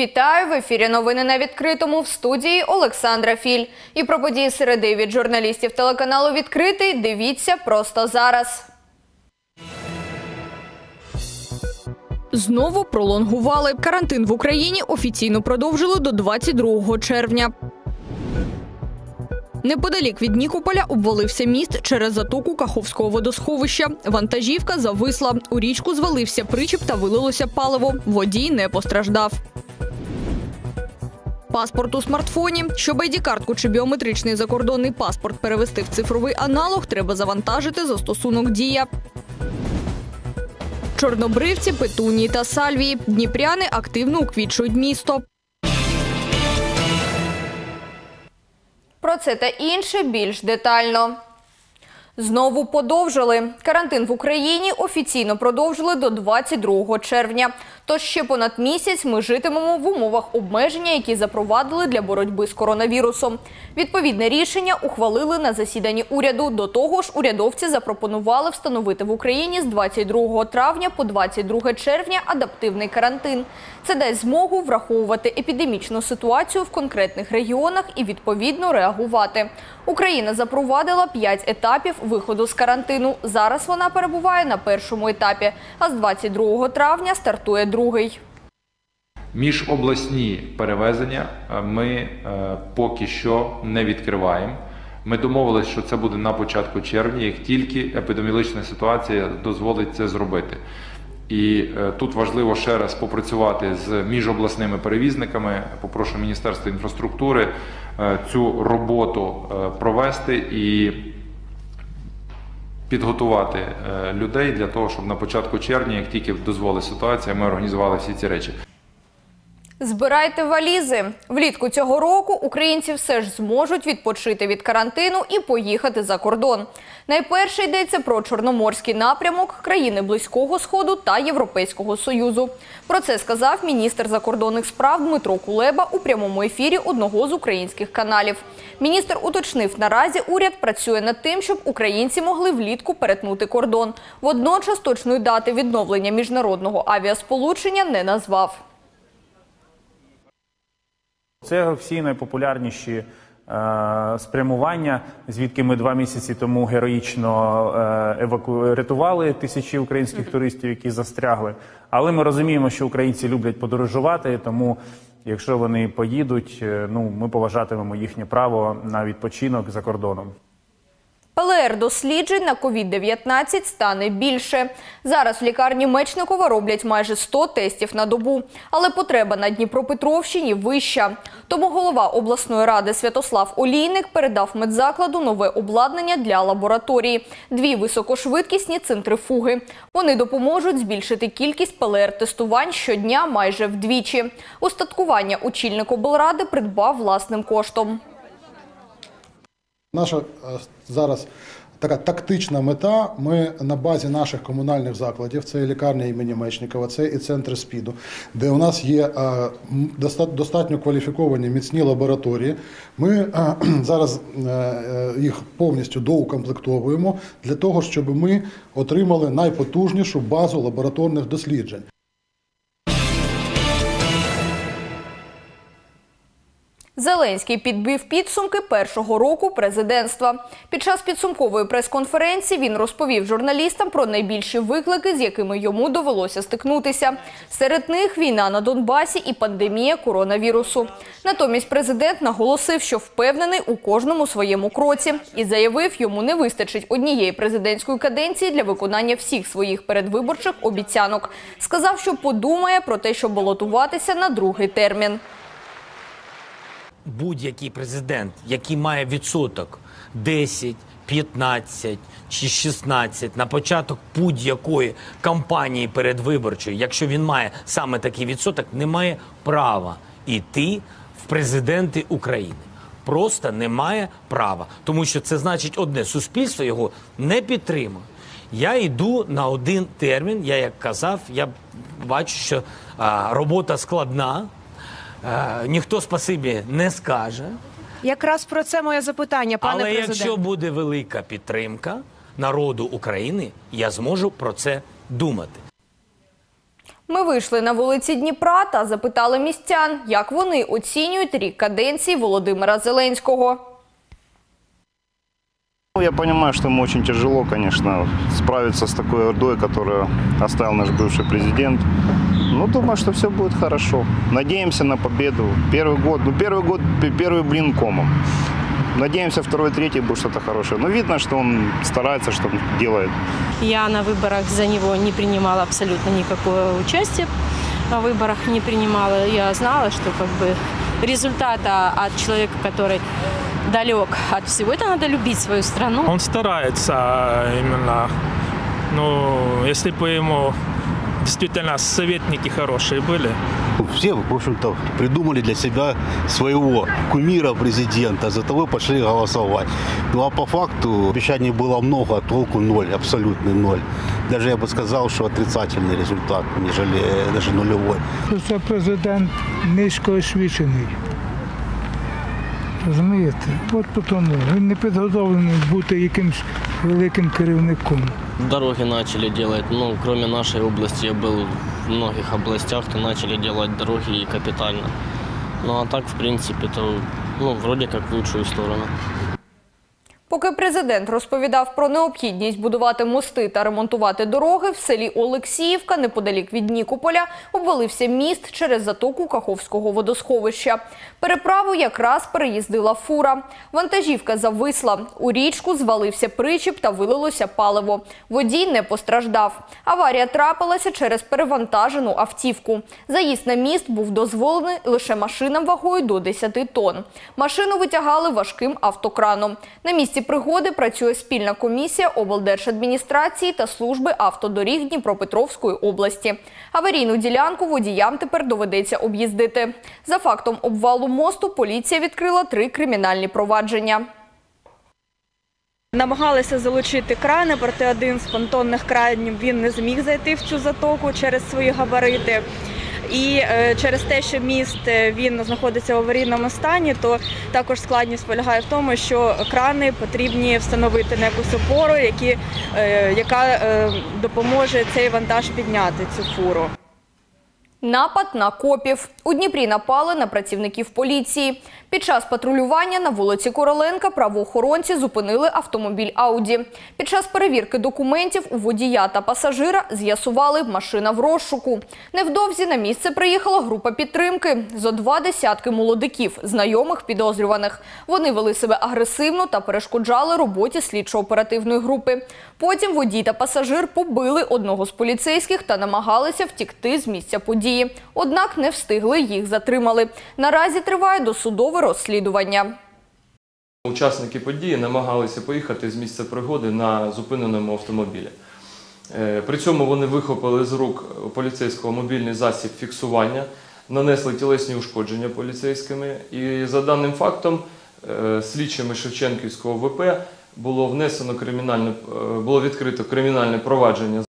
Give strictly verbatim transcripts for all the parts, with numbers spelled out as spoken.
Вітаю! В ефірі новини на відкритому, в студії Олександра Філь. І про події середи від журналістів телеканалу «Відкритий» дивіться просто зараз. Знову пролонгували. Карантин в Україні офіційно продовжили до двадцять другого червня. Неподалік від Нікополя обвалився міст через затоку Каховського водосховища. Вантажівка зависла. У річку звалився причіп та вилилося паливо. Водій не постраждав. Паспорт у смартфоні. Щоб ай ді-картку чи біометричний закордонний паспорт перевести в цифровий аналог, треба завантажити застосунок «Дія». Чорнобривці, петунії та сальвії. Дніпряни активно уквітчують місто. Про це та інше більш детально. Знову подовжили. Карантин в Україні офіційно продовжили до двадцять другого червня. Тож ще понад місяць ми житимемо в умовах обмеження, які запровадили для боротьби з коронавірусом. Відповідне рішення ухвалили на засіданні уряду. До того ж, урядовці запропонували встановити в Україні з двадцять другого травня по двадцять друге червня адаптивний карантин. Це дасть змогу враховувати епідемічну ситуацію в конкретних регіонах і відповідно реагувати. Україна запровадила п'ять етапів виходу з карантину. Зараз вона перебуває на першому етапі, а з двадцять другого травня стартує другий. Міжобласні перевезення ми поки що не відкриваємо. Ми домовилися, що це буде на початку червня, як тільки епідеміологічна ситуація дозволить це зробити. І тут важливо ще раз попрацювати з міжобласними перевізниками. Попрошу Міністерство інфраструктури цю роботу провести і підготувати людей для того, щоб на початку червня, як тільки дозволить ситуація, ми організували всі ці речі. Збирайте валізи. Влітку цього року українці все ж зможуть відпочити від карантину і поїхати за кордон. Найперше йдеться про Чорноморський напрямок, країни Близького Сходу та Європейського Союзу. Про це сказав міністр закордонних справ Дмитро Кулеба у прямому ефірі одного з українських каналів. Міністр уточнив, наразі уряд працює над тим, щоб українці могли влітку перетнути кордон. Водночас точної дати відновлення міжнародного авіасполучення не назвав. Це всі найпопулярніші е, спрямування, звідки ми два місяці тому героїчно е, еваку... рятували тисячі українських туристів, які застрягли. Але ми розуміємо, що українці люблять подорожувати, тому якщо вони поїдуть, ну, ми поважатимемо їхнє право на відпочинок за кордоном. пе ел ер досліджень на ковід дев'ятнадцять стане більше. Зараз в лікарні Мечникова роблять майже сто тестів на добу. Але потреба на Дніпропетровщині вища. Тому голова обласної ради Святослав Олійник передав медзакладу нове обладнання для лабораторії – дві високошвидкісні центрифуги. Вони допоможуть збільшити кількість пе ел ер-тестувань щодня майже вдвічі. Устаткування очільник облради придбав власним коштом. Наша зараз така тактична мета, ми на базі наших комунальних закладів, це і лікарня імені Мечникова, це і центри СПІДу, де у нас є достатньо кваліфіковані міцні лабораторії, ми зараз їх повністю доукомплектовуємо для того, щоб ми отримали найпотужнішу базу лабораторних досліджень. Зеленський підбив підсумки першого року президентства. Під час підсумкової прес-конференції він розповів журналістам про найбільші виклики, з якими йому довелося стикнутися. Серед них війна на Донбасі і пандемія коронавірусу. Натомість президент наголосив, що впевнений у кожному своєму кроці. І заявив, йому не вистачить однієї президентської каденції для виконання всіх своїх передвиборчих обіцянок. Сказав, що подумає про те, щоб балотуватися на другий термін. Будь-який президент, який має відсоток десять, п'ятнадцять чи шістнадцять на початок будь-якої кампанії передвиборчої, якщо він має саме такий відсоток, не має права йти в президенти України. Просто не має права. Тому що це значить одне – суспільство його не підтримує. Я йду на один термін, я як казав, я бачу, що а, робота складна. Uh, ніхто спасибі не скаже. Якраз про це моє запитання, пане Але президент. якщо буде велика підтримка народу України, я зможу про це думати. Ми вийшли на вулиці Дніпра та запитали містян, як вони оцінюють рік каденції Володимира Зеленського. Я понимаю, что ему очень тяжело, конечно, справиться с такой ордой, которую оставил наш бывший президент. Но думаю, что все будет хорошо. Надеемся на победу. Первый год, ну первый год, первый блин комом. Надеемся, второй, третий будет что-то хорошее. Но видно, что он старается, что он делает. Я на выборах за него не принимала абсолютно никакого участия. На выборах не принимала. Я знала, что как бы результата от человека, который далек от всего, это надо любить свою страну. Он старается именно, ну, если бы ему действительно советники хорошие были. Все, в общем-то, придумали для себя своего кумира президента, за того пошли голосовать. Ну а по факту обещаний было много, а толку ноль, абсолютный ноль. Даже я бы сказал, что отрицательный результат, нежели даже нулевой. Це президент низькоосвічений. Розумієте? От тому. Він не підготовлений бути якимсь великим керівником. Дороги начали делать, ну, кроме нашей области, я был в многих областях, то начали делать дороги и капитально. Ну, а так, в принципе, то, ну, вроде как в лучшую сторону. Поки президент розповідав про необхідність будувати мости та ремонтувати дороги, в селі Олексіївка, неподалік від Нікополя, обвалився міст через затоку Каховського водосховища. Переправу якраз переїздила фура. Вантажівка зависла. У річку звалився причіп та вилилося паливо. Водій не постраждав. Аварія трапилася через перевантажену автівку. Заїзд на міст був дозволений лише машинам вагою до десяти тонн. Машину витягали важким автокраном. На місці пригоди працює спільна комісія облдержадміністрації та служби автодоріг Дніпропетровської області. Аварійну ділянку водіям тепер доведеться об'їздити. За фактом обвалу мосту поліція відкрила три кримінальні провадження. Намагалися залучити крани, проте один з понтонних кранів він не зміг зайти в цю затоку через свої габарити. І е, через те, що міст він знаходиться в аварійному стані, то також складність полягає в тому, що крани потрібні встановити на якусь опору, які, е, яка е, допоможе цей вантаж підняти, цю фуру. Напад на копів. У Дніпрі напали на працівників поліції. Під час патрулювання на вулиці Короленка правоохоронці зупинили автомобіль «Ауді». Під час перевірки документів у водія та пасажира з'ясували, машина в розшуку. Невдовзі на місце приїхала група підтримки. Зо два десятки молодиків, знайомих підозрюваних. Вони вели себе агресивно та перешкоджали роботі слідчо-оперативної групи. Потім водій та пасажир побили одного з поліцейських та намагалися втікти з місця події. Однак не встигли, їх затримали. Наразі триває досудове розслідування. Учасники події намагалися поїхати з місця пригоди на зупиненому автомобілі. При цьому вони вихопили з рук поліцейського мобільний засіб фіксування, нанесли тілесні ушкодження поліцейськими. І за даним фактом слідчими Шевченківського ВП було внесено кримінальне, було відкрито кримінальне провадження.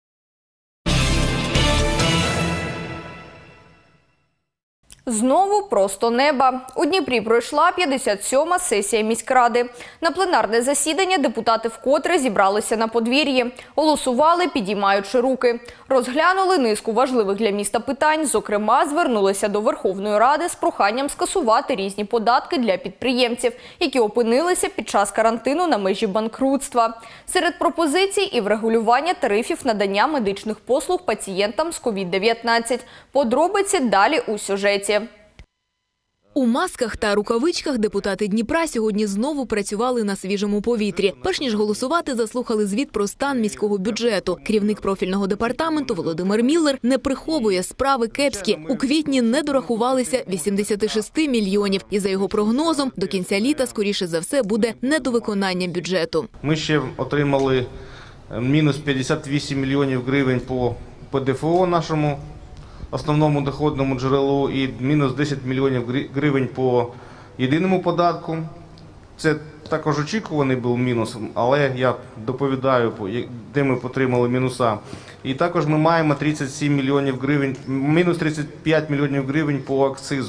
Знову просто неба. У Дніпрі пройшла п'ятдесят сьома сесія міськради. На пленарне засідання депутати вкотре зібралися на подвір'ї. Голосували, підіймаючи руки. Розглянули низку важливих для міста питань. Зокрема, звернулися до Верховної Ради з проханням скасувати різні податки для підприємців, які опинилися під час карантину на межі банкрутства. Серед пропозицій і врегулювання тарифів надання медичних послуг пацієнтам з ковід дев'ятнадцять. Подробиці далі у сюжеті. У масках та рукавичках депутати Дніпра сьогодні знову працювали на свіжому повітрі. Перш ніж голосувати, заслухали звіт про стан міського бюджету. Керівник профільного департаменту Володимир Міллер не приховує, справи кепські. У квітні не дорахувалися вісімдесят шість мільйонів. І за його прогнозом, до кінця літа, скоріше за все, буде недовиконання бюджету. Ми ще отримали мінус п'ятдесят вісім мільйонів гривень по ПДФО нашому основному доходному джерелу і мінус десять мільйонів гривень по єдиному податку. Це також очікуваний був мінус, але я доповідаю, де ми отримали мінуса. І також ми маємо тридцять сім мільйонів гривень, мінус тридцять п'ять мільйонів гривень по акцизу. Окрім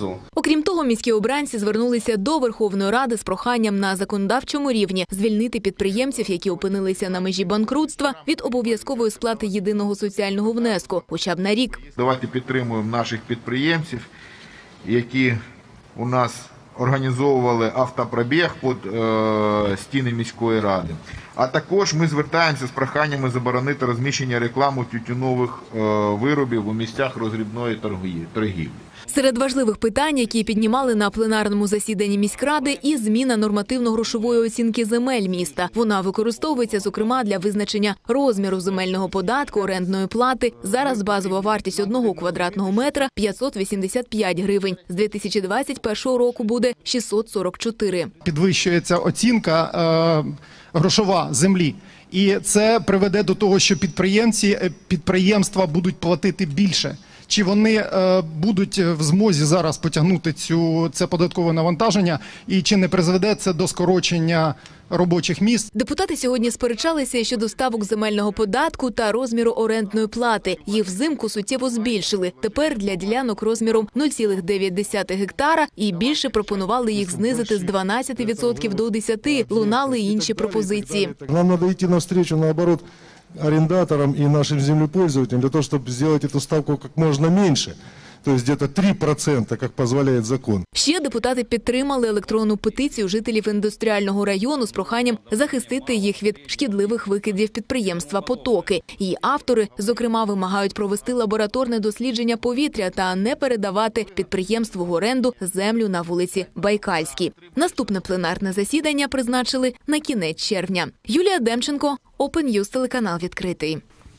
Крім того, міські обранці звернулися до Верховної Ради з проханням на законодавчому рівні звільнити підприємців, які опинилися на межі банкрутства, від обов'язкової сплати єдиного соціального внеску, хоча б на рік. Давайте підтримуємо наших підприємців, які у нас організовували автопробіг під е, стіни міської ради. А також ми звертаємося з проханнями заборонити розміщення реклами тютюнових е, виробів у місцях роздрібної торгівлі. Серед важливих питань, які піднімали на пленарному засіданні міськради, і зміна нормативно-грошової оцінки земель міста. Вона використовується, зокрема, для визначення розміру земельного податку, орендної плати. Зараз базова вартість одного квадратного метра – п'ятсот вісімдесят п'ять гривень. З дві тисячі двадцять першого року буде шістсот сорок чотири. Підвищується оцінка е, грошова землі. І це приведе до того, що підприємці, підприємства будуть платити більше. Чи вони е, будуть в змозі зараз потягнути цю, це податкове навантаження, і чи не призведе це до скорочення робочих місць? Депутати сьогодні сперечалися щодо ставок земельного податку та розміру орендної плати. Їх взимку суттєво збільшили. Тепер для ділянок розміром нуль цілих дев'ять десятих гектара і більше пропонували їх знизити з дванадцяти відсотків до десяти відсотків. Лунали й інші пропозиції. Нам треба йти навстречу, наоборот, арендаторам и нашим землепользователям для того, чтобы сделать эту ставку как можно меньше. То есть где-то три процента, как позволяет закон. Ще депутати підтримали електронну петицію жителів індустріального району з проханням захистити їх від шкідливих викидів підприємства «Потоки». Її автори, зокрема, вимагають провести лабораторне дослідження повітря та не передавати підприємству в оренду землю на вулиці Байкальській. Наступне пленарне засідання призначили на кінець червня. Юлія Демченко, Open News, телеканал «Відкритий».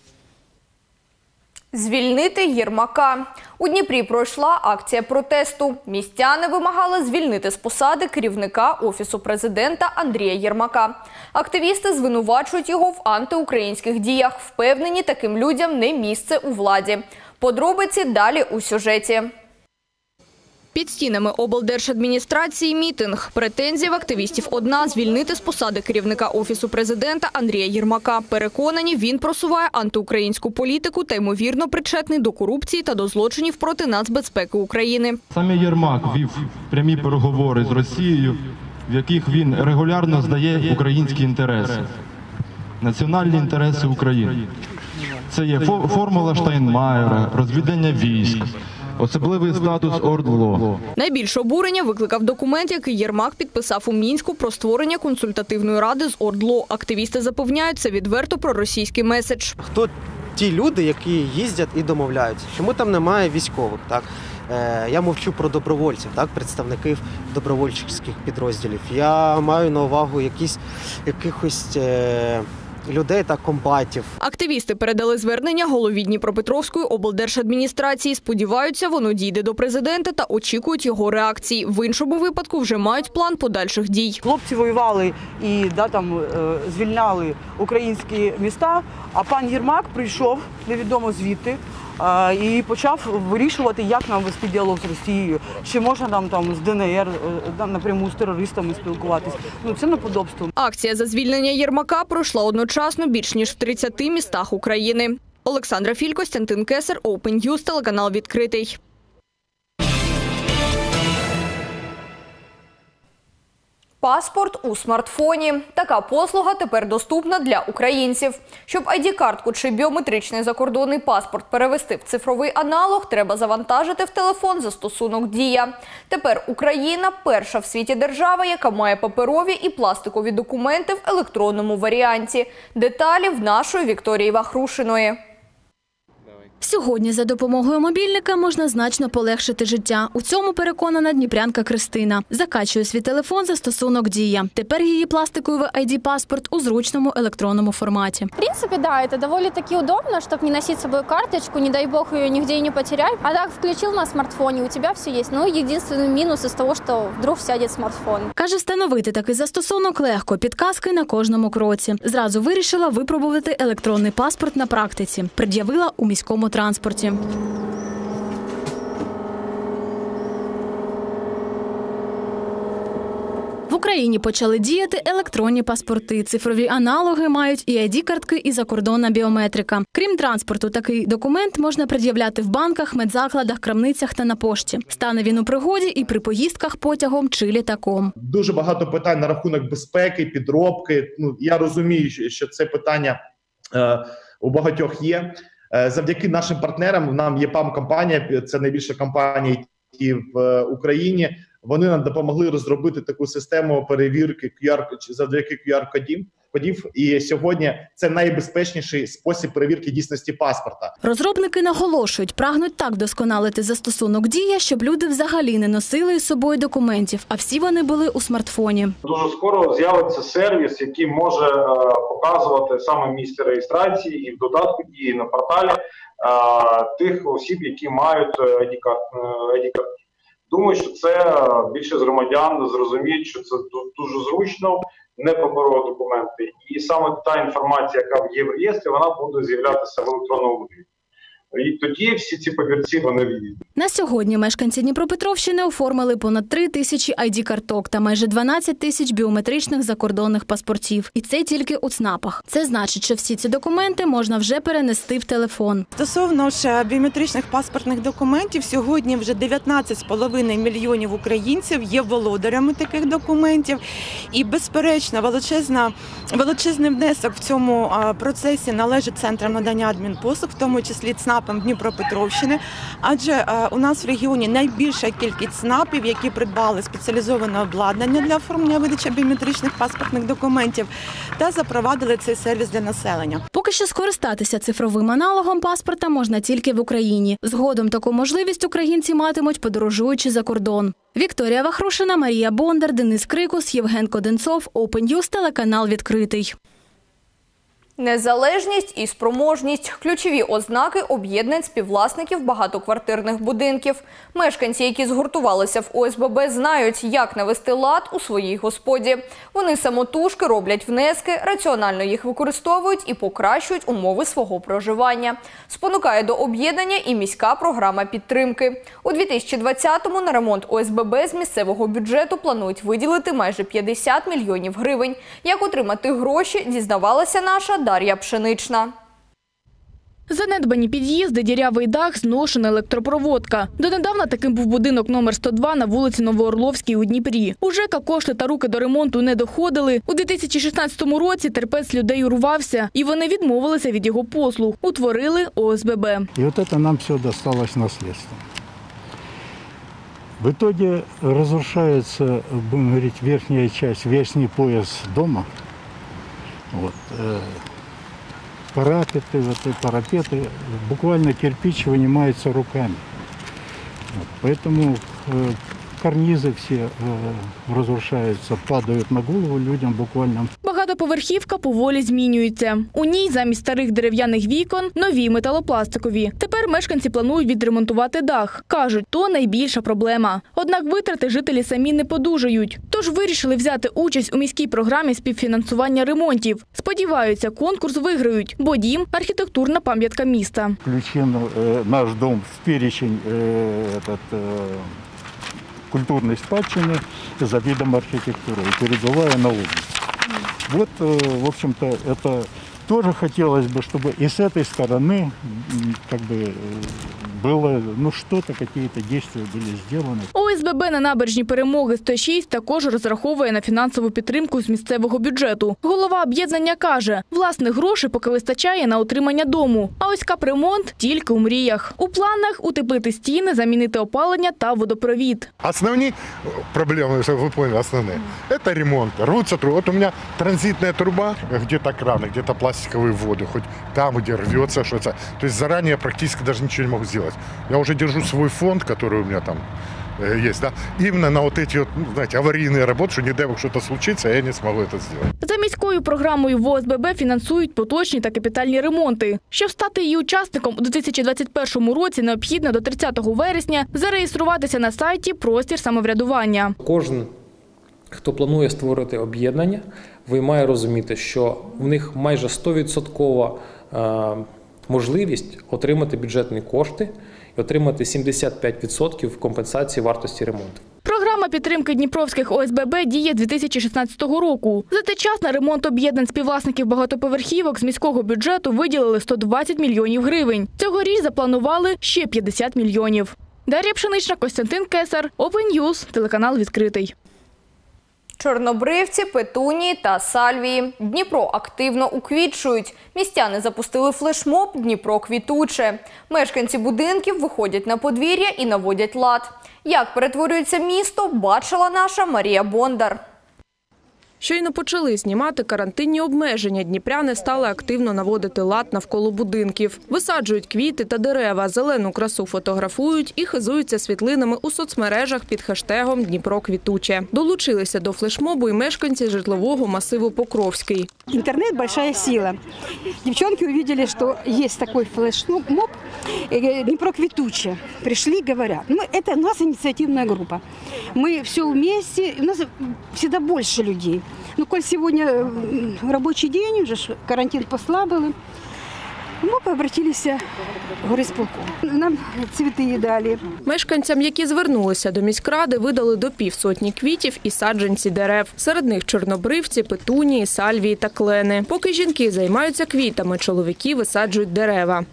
Звільнити Єрмака. У Дніпрі пройшла акція протесту. Містяни вимагали звільнити з посади керівника Офісу президента Андрія Єрмака. Активісти звинувачують його в антиукраїнських діях. Впевнені, таким людям не місце у владі. Подробиці далі у сюжеті. Під стінами облдержадміністрації мітинг. Претензія в активістів одна – звільнити з посади керівника Офісу президента Андрія Єрмака. Переконані, він просуває антиукраїнську політику та, ймовірно, причетний до корупції та до злочинів проти нацбезпеки України. Саме Єрмак вів прямі переговори з Росією, в яких він регулярно здає українські інтереси, національні інтереси України. Це є формула Штайнмаєра, розвідання військ, особливий статус ОРДЛО. Найбільше обурення викликав документ, який Єрмак підписав у Мінську про створення консультативної ради з ОРДЛО. Активісти запевняють, це відверто проросійський меседж. Хто ті люди, які їздять і домовляються? Чому там немає військових? Так? Е, я мовчу про добровольців, так? Представників добровольчих підрозділів. Я маю на увагу якісь, якихось... Е, людей та комбатів. Активісти передали звернення голові Дніпропетровської облдержадміністрації. Сподіваються, воно дійде до президента та очікують його реакції. В іншому випадку вже мають план подальших дій. Хлопці воювали і да, там, е, звільняли українські міста, а пан Єрмак прийшов, невідомо звідти, е, і почав вирішувати, як нам вести діалог з Росією, чи можна нам там з ДНР е, напряму з терористами спілкуватись. Ну, це неподобство. Акція за звільнення Єрмака пройшла одночасно більш ніж в тридцяти містах України. Олександра Філь, Костянтин Кесар, Open News, телеканал «Відкритий». Паспорт у смартфоні. Така послуга тепер доступна для українців. Щоб ай ді-картку чи біометричний закордонний паспорт перевести в цифровий аналог, треба завантажити в телефон застосунок «Дія». Тепер Україна – перша в світі держава, яка має паперові і пластикові документи в електронному варіанті. Деталі в нашої Вікторії Вахрушиної. Сьогодні за допомогою мобільника можна значно полегшити життя. У цьому переконана дніпрянка Кристина. Закачує свій телефон застосунок «Дія». Тепер її пластиковий ай ді-паспорт у зручному електронному форматі. В принципе, да, это довольно-таки удобно, чтобы не носить с собой карточку, не дай бог ее нигде не потерять. А так включил на смартфоне, у тебя все есть. Ну, единственный минус из того, что вдруг сядет смартфон. Каже, встановити такий застосунок легко, підказки на кожному кроці. Зразу вирішила випробувати електронний паспорт на практиці. Пред'явила у міському транспорті. В Україні почали діяти електронні паспорти. Цифрові аналоги мають і ай ді-картки, і закордонна біометрика. Крім транспорту, такий документ можна пред'являти в банках, медзакладах, крамницях та на пошті. Стане він у пригоді і при поїздках потягом чи літаком. Дуже багато питань на рахунок безпеки, підробки. Ну, я розумію, що це питання е, у багатьох є. Е, завдяки нашим партнерам, нам є ПАМ-компанія, це найбільша компанія в е, Україні. Вони нам допомогли розробити таку систему перевірки кю ар, завдяки кю ар-кодів. Кодів. І сьогодні це найбезпечніший спосіб перевірки дійсності паспорта. Розробники наголошують, прагнуть так вдосконалити застосунок «Дія», щоб люди взагалі не носили із собою документів, а всі вони були у смартфоні. Дуже скоро з'явиться сервіс, який може е, показувати саме місце реєстрації і в додатку «Дії» на порталі е, тих осіб, які мають ай ді-картки. Думаю, що це більшість громадян зрозуміють, що це дуже зручно, не паперові документи. І саме та інформація, яка є в реєстрі, вона буде з'являтися в електронному вигляді. І тоді всі ці папірці, вони відійдуть. На сьогодні мешканці Дніпропетровщини оформили понад три тисячі ай ді-карток та майже дванадцять тисяч біометричних закордонних паспортів. І це тільки у ЦНАПах. Це значить, що всі ці документи можна вже перенести в телефон. Стосовно ж біометричних паспортних документів, сьогодні вже дев'ятнадцять з половиною мільйонів українців є володарями таких документів. І, безперечно, величезна, величезний внесок в цьому процесі належить центрам надання адмінпослуг, в тому числі ЦНАП Дніпропетровщини, адже у нас в регіоні найбільша кількість ЦНАПів, які придбали спеціалізоване обладнання для оформлення видачі біометричних паспортних документів та запровадили цей сервіс для населення. Поки що скористатися цифровим аналогом паспорта можна тільки в Україні. Згодом таку можливість українці матимуть, подорожуючи за кордон. Вікторія Вахрушина, Марія Бондар, Денис Крикус, Євген Коденцов, Open News, телеканал «Відкритий». Незалежність і спроможність – ключові ознаки об'єднань співвласників багатоквартирних будинків. Мешканці, які згуртувалися в о ес бе бе, знають, як навести лад у своїй господі. Вони самотужки роблять внески, раціонально їх використовують і покращують умови свого проживання. Спонукає до об'єднання і міська програма підтримки. У дві тисячі двадцятому на ремонт о ес бе бе з місцевого бюджету планують виділити майже п'ятдесят мільйонів гривень. Як отримати гроші, дізнавалася наша Дар'я Пшенична. Занедбані під'їзди, дірявий дах, зношена електропроводка. Донедавна таким був будинок номер сто два на вулиці Новоорловській у Дніпрі. У ЖЕКа кошти та руки до ремонту не доходили. У дві тисячі шістнадцятому році терпець людей урвався, і вони відмовилися від його послуг. Утворили о ес бе бе. І от це нам все досталось наследством. В итоге разрушается, будем говорить, верхняя часть, верхний пояс дома. Вот. Парапеты, вот, и парапеты, буквально кирпич вынимается руками. Вот. Поэтому э, карнизы все э, разрушаются, падают на голову людям буквально. Багатоповерхівка поволі змінюється. У ній замість старих дерев'яних вікон – нові металопластикові. Тепер мешканці планують відремонтувати дах. Кажуть, то найбільша проблема. Однак витрати жителі самі не подужають. Тож вирішили взяти участь у міській програмі співфінансування ремонтів. Сподіваються, конкурс виграють, бо дім – архітектурна пам'ятка міста. Включен э, наш дом в перечень э, этот, э, культурной спадщины за видом архитектуры и передовая на область. Вот, в общем-то, это тоже хотелось бы, чтобы и с этой стороны как бы было, ну, что-то, какие-то действия были сделаны. о ес бе бе на набережній Перемоги сто шість також розраховує на фінансову підтримку з місцевого бюджету. Голова об'єднання каже, власних грошей поки вистачає на утримання дому. А ось капремонт тільки у мріях. У планах утеплити стіни, замінити опалення та водопровід. Основні проблеми, ви поняли, основні, це ремонт. Рвуться труби. От у мене транзитна труба, где-то краны, где-то пластиковые воды, хоть там, где рвется что-то. То есть заранее практически даже ничего не могу сделать. Я уже держу свой фонд, который у меня там э, есть, да, именно на вот эти вот, ну, знаете, аварийные работы, что не дай бог что-то случится, я не смогу это сделать. За міською програмою в о ес бе бе фінансують поточні та капітальні ремонти. Щоб стати її учасником, у дві тисячі двадцять першому році необхідно до тридцятого вересня зареєструватися на сайті «Простір самоврядування». Кожен, хто планує створити об'єднання, ви має розуміти, що в них майже сто відсотків можливість отримати бюджетні кошти і отримати сімдесят п'ять відсотків компенсації вартості ремонту. Програма Програма підтримки дніпровських О С Б Б діє з дві тисячі шістнадцятого року. За цей час на ремонт об'єднань співвласників багатоповерхівок з міського бюджету виділили сто двадцять мільйонів гривень. Цьогоріч запланували ще п'ятдесят мільйонів. Дар'я Пшенична, Костянтин Кесар, Open News, телеканал «Відкритий». Чорнобривці, петунії та сальвії. Дніпро активно уквітчують. Містяни запустили флешмоб «Дніпро квітуче». Мешканці будинків виходять на подвір'я і наводять лад. Як перетворюється місто, бачила наша Марія Бондар. Щойно почали знімати карантинні обмеження, дніпряни стали активно наводити лад навколо будинків. Висаджують квіти та дерева, зелену красу фотографують і хизуються світлинами у соцмережах під хештегом «Дніпро квітуче». Долучилися до флешмобу і мешканці житлового масиву Покровський. Интернет – большая сила. Девчонки увидели, что есть такой флешмоб «Днепро квітуче». Пришли, говорят. Ну, это у нас инициативная группа. Мы все вместе, у нас всегда больше людей. Ну, коль сегодня рабочий день, уже карантин послабили, ми обратилися в горисполком. Нам цвіти дали. Мешканцям, які звернулися до міськради, видали до півсотні квітів і саджанці дерев. Серед них чорнобривці, петунії, сальвії та клени. Поки жінки займаються квітами, чоловіки висаджують дерева.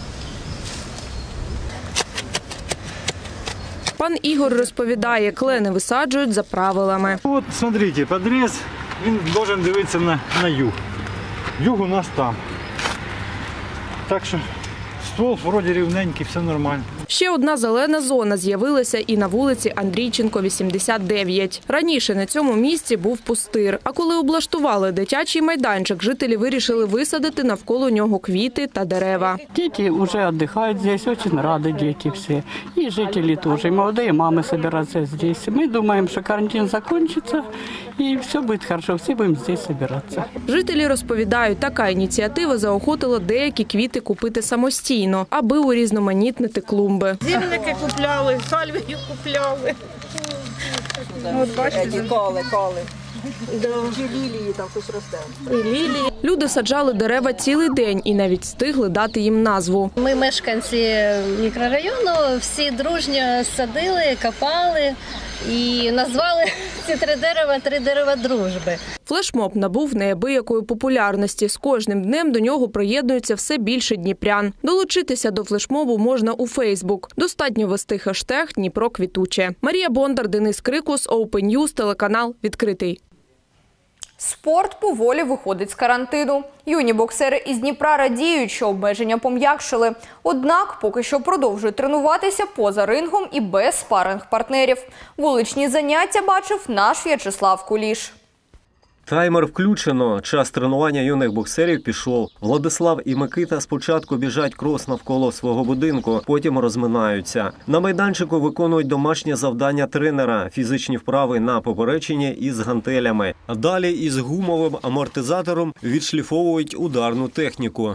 Пан Ігор розповідає, клени висаджують за правилами. От, смотрите, подріз, він має дивитися на, на юг. Юг у нас там. Так що ствол вроді рівненький, все нормально. Ще одна зелена зона з'явилася і на вулиці Андрійченко, вісімдесят дев'ять. Раніше на цьому місці був пустир. А коли облаштували дитячий майданчик, жителі вирішили висадити навколо нього квіти та дерева. Діти вже відпочивають тут, дуже раді діти всі. І жителі теж, і молоді мами збираються тут. Ми думаємо, що карантин закінчиться і все буде добре, всі будемо тут збиратися. Жителі розповідають, така ініціатива заохотила деякі квіти купити самостійно, аби урізноманітнити клумби. Зімники купляли, сальвію купляли. От бачите, коли, коли. І лілії там щось росте. І лілії. Люди саджали дерева цілий день і навіть встигли дати їм назву. Ми, мешканці мікрорайону, всі дружньо садили, копали і назвали ці три дерева «Три дерева дружби». Флешмоб набув неабиякої популярності. З кожним днем до нього приєднується все більше дніпрян. Долучитися до флешмобу можна у Фейсбук. Достатньо ввести хештег «Дніпро квітуче». Марія Бондар, Денис Крикус, Open News, телеканал «Відкритий». Спорт поволі виходить з карантину. Юні боксери із Дніпра радіють, що обмеження пом'якшили. Однак поки що продовжують тренуватися поза рингом і без спаринг-партнерів. Вуличні заняття бачив наш В'ячеслав Куліш. Таймер включено. Час тренування юних боксерів пішов. Владислав і Микита спочатку біжать крос навколо свого будинку, потім розминаються. На майданчику виконують домашнє завдання тренера – фізичні вправи на поперечині із гантелями. Далі із гумовим амортизатором відшліфовують ударну техніку.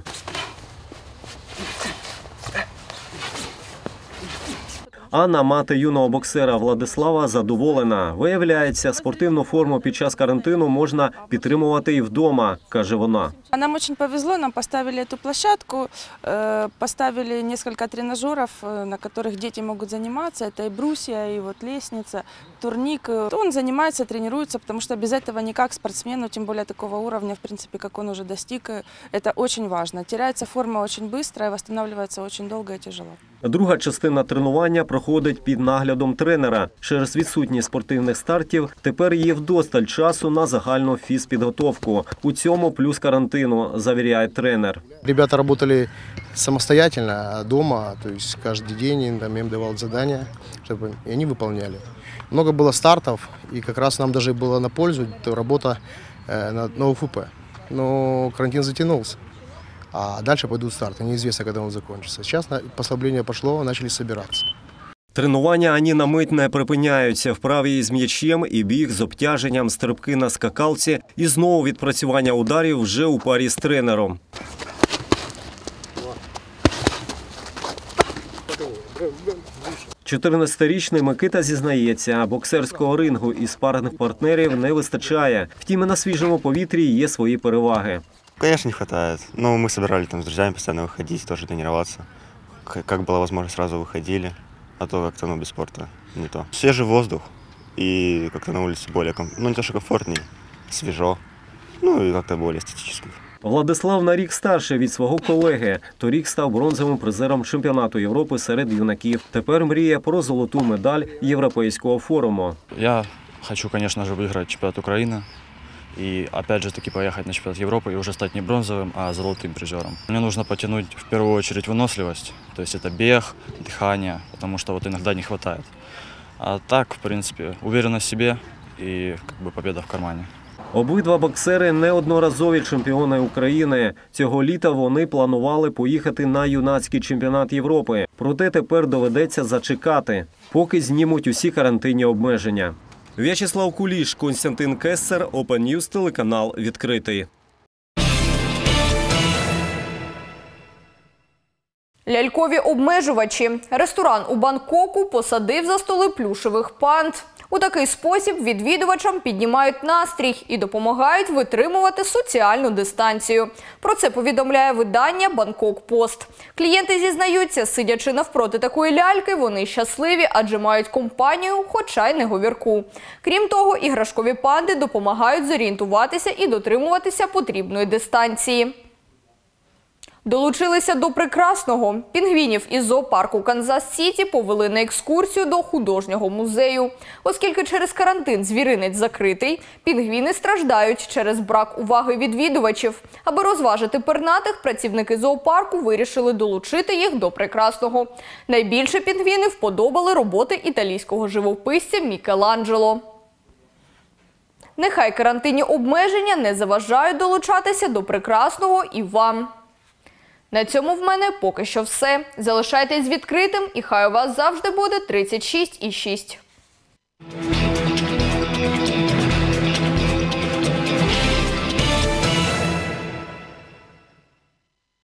Анна, мати юного боксера Владислава, задоволена. Виявляється, спортивну форму під час карантину можна підтримувати і вдома, каже вона. Нам очень повезло, нам поставили эту площадку, поставили несколько тренажеров, на которых дети могут заниматься. Это и брусья, и вот лестница, турник. Он занимается, тренируется, потому что без этого никак спортсмену, тем более такого уровня, в принципе, как он уже достиг, это очень важно. Теряется форма очень быстро и восстанавливается очень долго и тяжело. Друга частина тренування проходить під наглядом тренера. Через відсутність спортивних стартів тепер є вдосталь часу на загальну фізпідготовку. У цьому плюс карантину, завіряє тренер. Ребята работали самостоятельно дома, то есть каждый день им, им давал задания, чтобы и они выполняли. Много было стартов, и как раз нам даже было на пользу работа на, на У Ф П. Но карантин затянулся. А дальше пойдут старты. Неизвестно, когда он закончится. Сейчас послабление пошло, начали собираться. Тренування ані на мить не припиняються. Вправи із м'ячем і біг з обтяженням, стрибки на скакалці. І знову відпрацювання ударів вже у парі з тренером. чотирнадцятирічний Микита зізнається, боксерського рингу і спарних партнерів не вистачає. Втім, і на свіжому повітрі є свої переваги. Конечно, не хватает. Но мы собирались там с друзьями постоянно выходить, тоже тренироваться. Как была возможность, сразу выходили. А то как-то ну, без спорта не то. Свежий воздух, и как-то на улице более, ком... ну не то что комфортнее, свежо, ну и как-то более эстетически. Владислав на рік старший від свого колеги. Торік став бронзовим призером чемпіонату Європи серед юнаків. Тепер мріє про золоту медаль Європейського форуму. Я хочу, конечно же, выиграть чемпионат Украины. И опять же таки поехать на чемпионат Европы и уже стать не бронзовым, а золотым призером. Мне нужно потянуть в первую очередь выносливость, то есть это бег, дыхание, потому что вот иногда не хватает. А так, в принципе, уверенность в себе и как бы победа в кармане. Обидва боксери – неодноразові чемпіони України. Цього літа вони планували поїхати на юнацький чемпіонат Європи. Проте тепер доведеться зачекати, поки знімуть усі карантинні обмеження. В'ячеслав Куліш, Константин Кессер, Open News, телеканал «Відкритий». Лялькові обмежувачі. Ресторан у Бангкоку посадив за столи плюшевих панд. У такий спосіб відвідувачам піднімають настрій і допомагають витримувати соціальну дистанцію. Про це повідомляє видання «Бангкок Пост». Клієнти зізнаються, сидячи навпроти такої ляльки, вони щасливі, адже мають компанію, хоча й не говірку. Крім того, іграшкові панди допомагають зорієнтуватися і дотримуватися потрібної дистанції. Долучилися до прекрасного. Пінгвінів із зоопарку Канзас-Сіті повели на екскурсію до художнього музею. Оскільки через карантин звіринець закритий, пінгвіни страждають через брак уваги відвідувачів. Аби розважити пернатих, працівники зоопарку вирішили долучити їх до прекрасного. Найбільше пінгвіни вподобали роботи італійського живописця Мікеланджело. Нехай карантинні обмеження не заважають долучатися до прекрасного і вам. На цьому в мене поки що все. Залишайтесь відкритим і хай у вас завжди буде тридцять шість і шість.